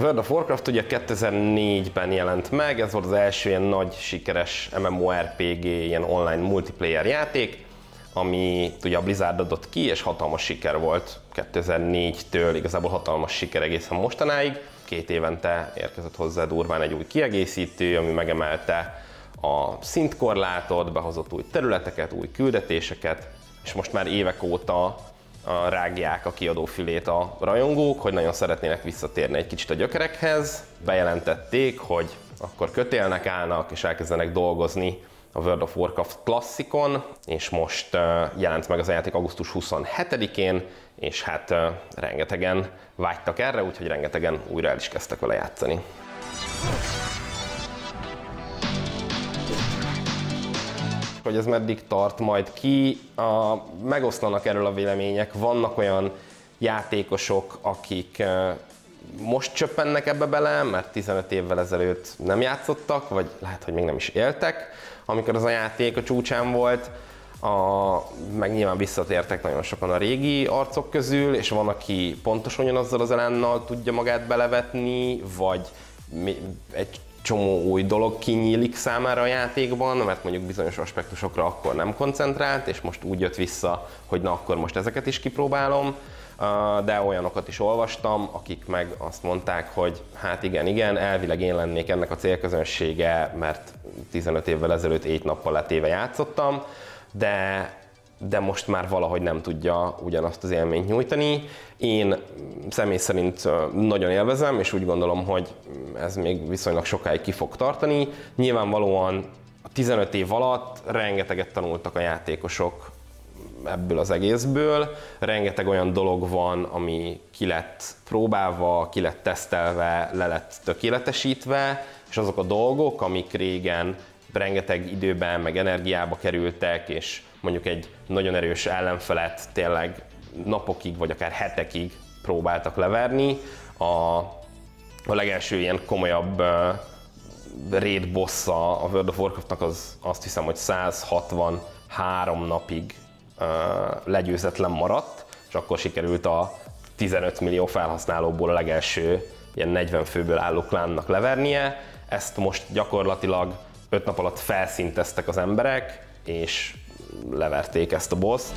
A World of Warcraft ugye 2004-ben jelent meg, ez volt az első ilyen nagy sikeres MMORPG, ilyen online multiplayer játék, ami ugye a Blizzard adott ki, és hatalmas siker volt 2004-től, igazából hatalmas siker egészen mostanáig. 2 évente érkezett hozzá durván egy új kiegészítő, ami megemelte a szintkorlátot, behozott új területeket, új küldetéseket, és most már évek óta rágják a kiadófülét a rajongók, hogy nagyon szeretnének visszatérni egy kicsit a gyökerekhez. Bejelentették, hogy akkor kötélnek állnak és elkezdenek dolgozni a World of Warcraft klasszikon, és most jelent meg az a játék augusztus 27-én, és hát rengetegen vágytak erre, úgyhogy rengetegen újra el is kezdtek vele játszani. Hogy ez meddig tart majd ki, megoszlanak erről a vélemények. Vannak olyan játékosok, akik most csöppennek ebbe bele, mert 15 évvel ezelőtt nem játszottak, vagy lehet, hogy még nem is éltek, amikor az a játék a csúcsán volt. Meg nyilván visszatértek nagyon sokan a régi arcok közül, és van, aki pontosan ugyanazzal az elánnal tudja magát belevetni, vagy egy csomó új dolog kinyílik számára a játékban, mert mondjuk bizonyos aspektusokra akkor nem koncentrált, és most úgy jött vissza, hogy na akkor most ezeket is kipróbálom, de olyanokat is olvastam, akik meg azt mondták, hogy hát igen, elvileg én lennék ennek a célközönsége, mert 15 évvel ezelőtt 7 nappal letéve játszottam, de most már valahogy nem tudja ugyanazt az élményt nyújtani. Én személy szerint nagyon élvezem, és úgy gondolom, hogy ez még viszonylag sokáig ki fog tartani. Nyilvánvalóan a 15 év alatt rengeteget tanultak a játékosok ebből az egészből. Rengeteg olyan dolog van, ami ki lett próbálva, ki lett tesztelve, le lett tökéletesítve, és azok a dolgok, amik régen rengeteg időben, meg energiába kerültek, és mondjuk egy nagyon erős ellenfelet tényleg napokig, vagy akár hetekig próbáltak leverni. A legelső ilyen komolyabb raid bossa a World of Warcraftnak az azt hiszem, hogy 163 napig legyőzetlen maradt, és akkor sikerült a 15 millió felhasználóból a legelső ilyen 40 főből álló klánnak levernie. Ezt most gyakorlatilag 5 nap alatt felszinteztek az emberek, és leverték ezt a boss-t.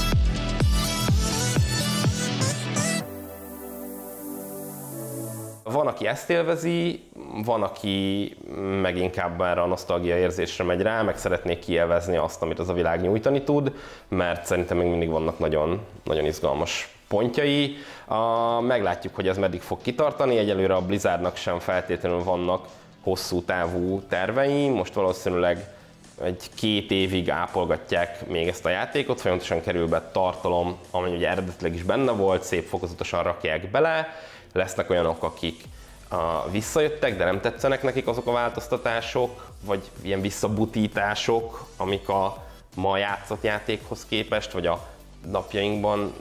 Van, aki ezt élvezi, van, aki meg inkább erre a nosztalgia érzésre megy rá, meg szeretnék kielvezni azt, amit az a világ nyújtani tud, mert szerintem még mindig vannak nagyon, nagyon izgalmas pontjai. Meglátjuk, hogy ez meddig fog kitartani, egyelőre a Blizzardnak sem feltétlenül vannak hosszú távú tervei, most valószínűleg 1-2 évig ápolgatják még ezt a játékot, folyamatosan kerül be tartalom, ami ugye eredetileg is benne volt, szép fokozatosan rakják bele. Lesznek olyanok, akik visszajöttek, de nem tetszenek nekik azok a változtatások, vagy ilyen visszabutítások, amik a ma játszott játékhoz képest, vagy a napjainkban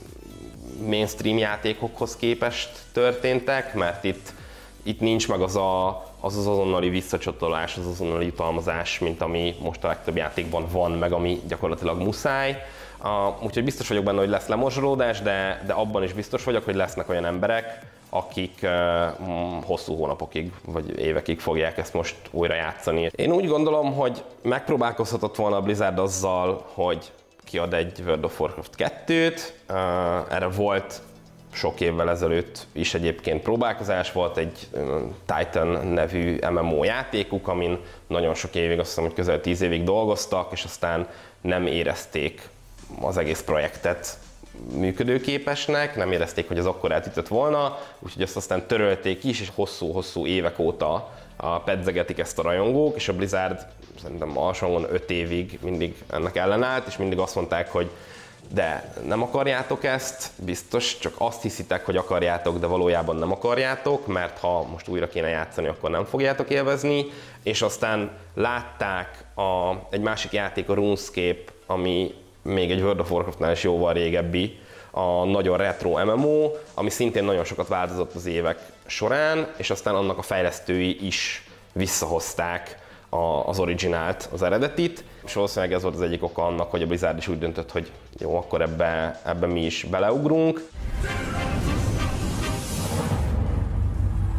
mainstream játékokhoz képest történtek, mert itt nincs meg az azonnali visszacsatolás, az azonnali jutalmazás, mint ami most a legtöbb játékban van, meg ami gyakorlatilag muszáj. Úgyhogy biztos vagyok benne, hogy lesz lemorzsolódás, de abban is biztos vagyok, hogy lesznek olyan emberek, akik hosszú hónapokig vagy évekig fogják ezt most újra játszani. Én úgy gondolom, hogy megpróbálkozhatott volna a Blizzard azzal, hogy kiad egy World of Warcraft 2-t. Erre volt sok évvel ezelőtt is egyébként próbálkozás, volt egy Titan nevű MMO játékuk, amin nagyon sok évig, azt hiszem, hogy közel 10 évig dolgoztak, és aztán nem érezték az egész projektet működőképesnek, nem érezték, hogy ez akkor eltűnt volna, úgyhogy ezt aztán törölték is, és hosszú-hosszú évek óta pedzegetik ezt a rajongók, és a Blizzard szerintem alsóhangon 5 évig mindig ennek ellenállt, és mindig azt mondták, hogy de nem akarjátok ezt, biztos, csak azt hiszitek, hogy akarjátok, de valójában nem akarjátok, mert ha most újra kéne játszani, akkor nem fogjátok élvezni, és aztán látták egy másik játék, a RuneScape, ami még egy World of Warcraftnál is jóval régebbi, a nagyon retro MMO, ami szintén nagyon sokat változott az évek során, és aztán annak a fejlesztői is visszahozták az originált, az eredetit, és valószínűleg ez volt az egyik oka annak, hogy a Blizzard is úgy döntött, hogy jó, akkor ebbe mi is beleugrunk.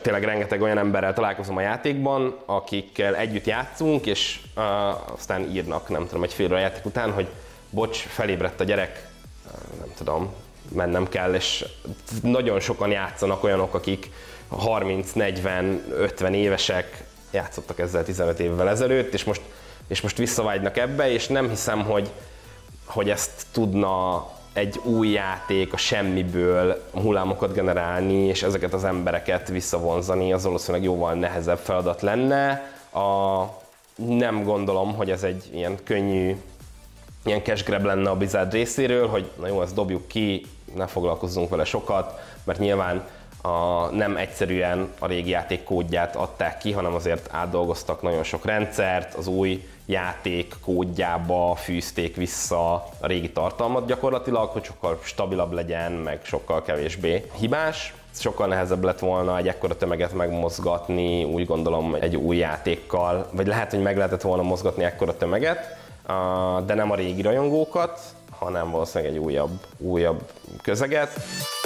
tényleg rengeteg olyan emberrel találkozom a játékban, akikkel együtt játszunk, és aztán írnak, nem tudom, egy fél óra játék után, hogy bocs, felébredt a gyerek, nem tudom, mennem kell, és nagyon sokan játszanak olyanok, akik 30-40-50 évesek, játszottak ezzel 15 évvel ezelőtt, és most visszavágynak ebbe, és nem hiszem, hogy ezt tudna egy új játék a semmiből hullámokat generálni, és ezeket az embereket visszavonzani, az valószínűleg jóval nehezebb feladat lenne. Nem gondolom, hogy ez egy ilyen könnyű, ilyen cash grab lenne a Blizzard részéről, hogy na jó, ezt dobjuk ki, ne foglalkozzunk vele sokat, mert nyilván nem egyszerűen a régi játék kódját adták ki, hanem azért átdolgoztak nagyon sok rendszert, az új játék kódjába fűzték vissza a régi tartalmat gyakorlatilag, hogy sokkal stabilabb legyen, meg sokkal kevésbé hibás. Sokkal nehezebb lett volna egy ekkora tömeget megmozgatni, úgy gondolom, egy új játékkal, vagy lehet, hogy meg lehetett volna mozgatni ekkora tömeget, de nem a régi rajongókat, hanem valószínűleg egy újabb közeget.